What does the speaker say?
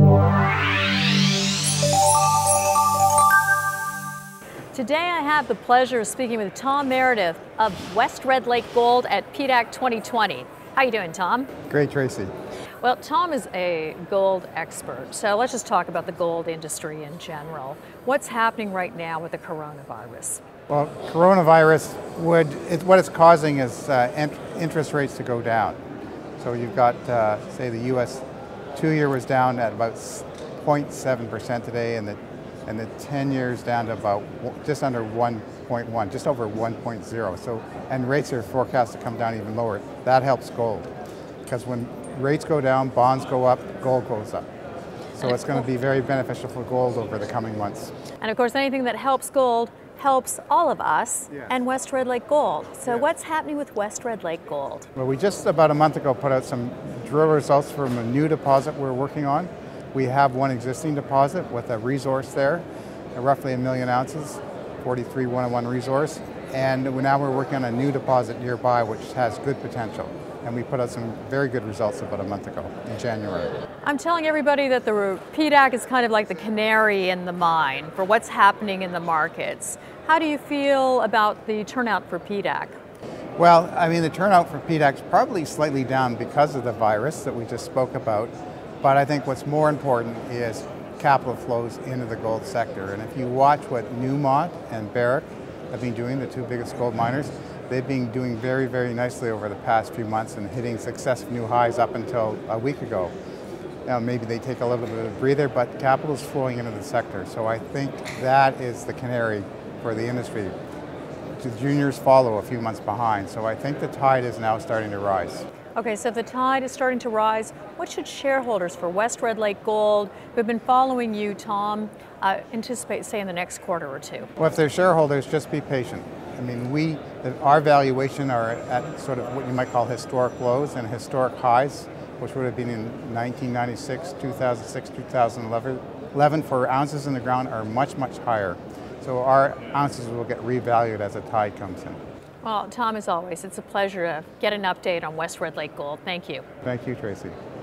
Today I have the pleasure of speaking with Tom Meredith of West Red Lake Gold at PDAC 2020. How you doing, Tom? Great, Tracy. Well, Tom is a gold expert, so let's just talk about the gold industry in general. What's happening right now with the coronavirus? Well, coronavirus what it's causing is interest rates to go down. So you've got, say, the U.S. 2-year was down at about 0.7% today, and the 10 years down to about just under 1.1, just over 1.0. So, and rates are forecast to come down even lower. That helps gold, because when rates go down, bonds go up, gold goes up. So it's going to be very beneficial for gold over the coming months. And of course, anything that helps gold helps all of us and West Red Lake Gold. So what's happening with West Red Lake Gold? Well, we just about a month ago put out some drill results from a new deposit we're working on. We have one existing deposit with a resource there, roughly 1 million ounces, 43-101 resource. And now we're working on a new deposit nearby which has good potential. And we put out some very good results about a month ago in January. I'm telling everybody that the PDAC is kind of like the canary in the mine for what's happening in the markets. How do you feel about the turnout for PDAC? Well, I mean, the turnout for PDAC is probably slightly down because of the virus that we just spoke about. But I think what's more important is capital flows into the gold sector. And if you watch what Newmont and Barrick have been doing, the two biggest gold miners, they've been doing very, very nicely over the past few months and hitting successive new highs up until a week ago. Now, maybe they take a little bit of a breather, but capital is flowing into the sector. So I think that is the canary for the industry. The juniors follow a few months behind. So I think the tide is now starting to rise. Okay, so if the tide is starting to rise, what should shareholders for West Red Lake Gold who have been following you, Tom, anticipate, say, in the next quarter or two? Well, if they're shareholders, just be patient. I mean, our valuation are at sort of what you might call historic lows and historic highs, which would have been in 1996, 2006, 2011 for ounces in the ground are much, much higher. So our ounces will get revalued as the tide comes in. Well, Tom, as always, it's a pleasure to get an update on West Red Lake Gold. Thank you. Thank you, Tracy.